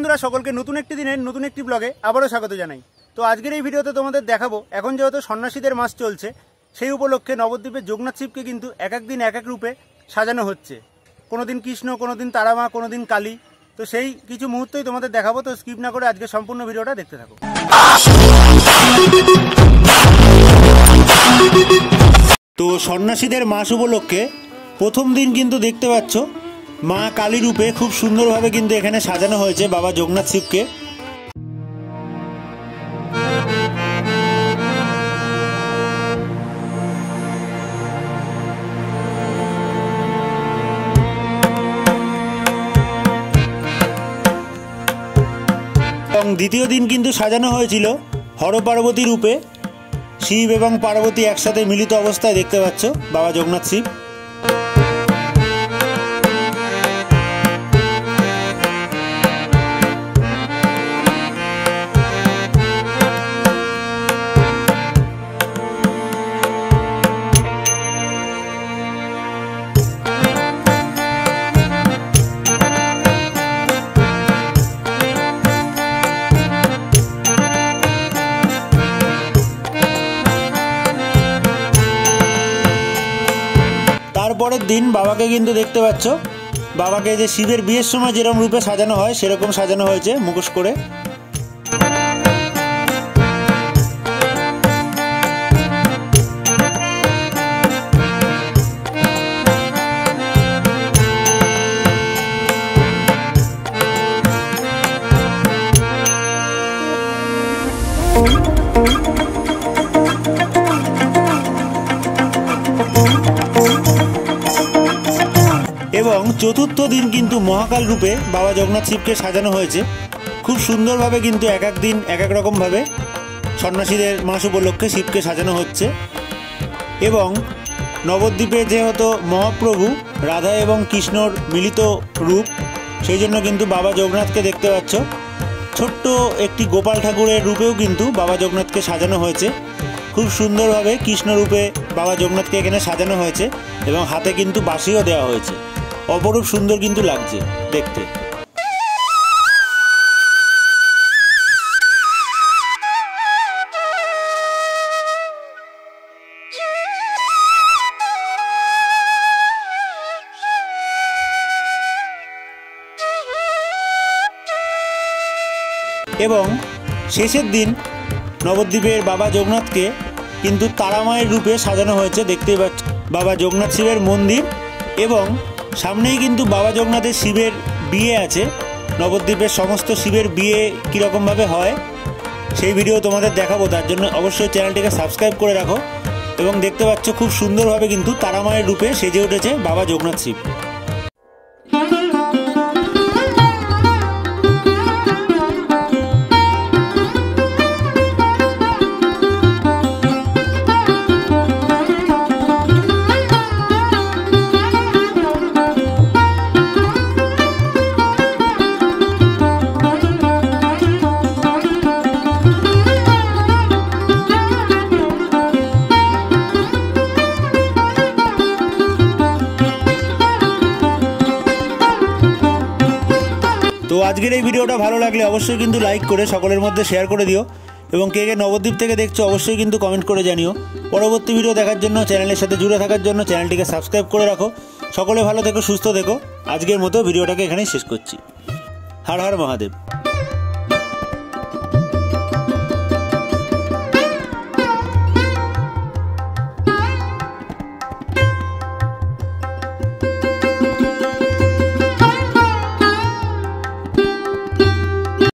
বন্ধুরা সকলকে নতুন একটি দিনের নতুন একটি ব্লগে আবারও স্বাগত জানাই। তো আজকের এই ভিডিওতে তোমাদের দেখাবো এখন যেহেতু সন্ন্যাসীদের মাস চলছে সেই উপলক্ষে নবদ্বীপের যোগনাথ শিবকে কিন্তু এক এক দিন এক এক রূপে সাজানো হচ্ছে। কোনোদিন কৃষ্ণ, কোনোদিন তারামা, কোনোদিন কালী। তো সেই কিছু মুহূর্তই তোমাদের দেখাবো। তো স্কিপ না করে আজকে সম্পূর্ণ ভিডিওটা দেখতে থাকো। তো সন্ন্যাসীদের মাস উপলক্ষে প্রথম দিন কিন্তু দেখতে পাচ্ছ মা কালী রূপে খুব সুন্দরভাবে কিন্তু এখানে সাজানো হয়েছে বাবা যোগনাথ শিবকে। এবং দ্বিতীয় দিন কিন্তু সাজানো হয়েছিল হর পার্বতী রূপে, শিব এবং পার্বতী একসাথে মিলিত অবস্থায় দেখতে পাচ্ছ বাবা যোগনাথ শিব। তারপরের দিন বাবাকে কিন্তু দেখতে পাচ্ছ বাবাকে যে শিবের বিয়ের সময় যেরকম রূপে সাজানো হয় সেরকম সাজানো হয়েছে মুখোশ করে। এবং চতুর্থ দিন কিন্তু মহাকাল রূপে বাবা জগন্নাথ শিবকে সাজানো হয়েছে খুব সুন্দরভাবে। কিন্তু এক এক দিন এক এক রকমভাবে সন্ন্যাসীদের মাস উপলক্ষে শিবকে সাজানো হচ্ছে। এবং নবদ্বীপে যেহেতু মহাপ্রভু রাধা এবং কৃষ্ণর মিলিত রূপ, সেই জন্য কিন্তু বাবা জগন্নাথকে দেখতে পাচ্ছ ছোট্ট একটি গোপাল ঠাকুরের রূপেও কিন্তু বাবা জগন্নাথকে সাজানো হয়েছে খুব সুন্দরভাবে। কৃষ্ণ রূপে বাবা জগন্নাথকে এখানে সাজানো হয়েছে এবং হাতে কিন্তু বাঁশিও দেওয়া হয়েছে। অপরূপ সুন্দর কিন্তু লাগছে দেখতে। এবং শেষের দিন নবদ্বীপের বাবা যোগনাথকে কিন্তু তারামায়ের রূপে সাজানো হয়েছে দেখতেই পাচ্ছ। বাবা যোগনাথ শিবের মন্দির এবং সামনেই কিন্তু বাবা যোগনাথের শিবের বিয়ে আছে। নবদ্বীপের সমস্ত শিবের বিয়ে কীরকমভাবে হয় সেই ভিডিও তোমাদের দেখাবো, তার জন্য অবশ্যই চ্যানেলটিকে সাবস্ক্রাইব করে রাখো। এবং দেখতে পাচ্ছ খুব সুন্দরভাবে কিন্তু তারামায়ের রূপে সেজে উঠেছে বাবা যোগনাথ শিব। তো আজকের এই ভিডিওটা ভালো লাগলে অবশ্যই কিন্তু লাইক করে সকলের মধ্যে শেয়ার করে দিও। এবং কে কে নবদ্বীপ থেকে দেখছো অবশ্যই কিন্তু কমেন্ট করে জানিও। পরবর্তী ভিডিও দেখার জন্য, চ্যানেলের সাথে জুড়ে থাকার জন্য চ্যানেলটিকে সাবস্ক্রাইব করে রাখো। সকলে ভালো থেকো, সুস্থ থেকো। আজকের মতো ভিডিওটাকে এখানেই শেষ করছি। হর হর মহাদেব।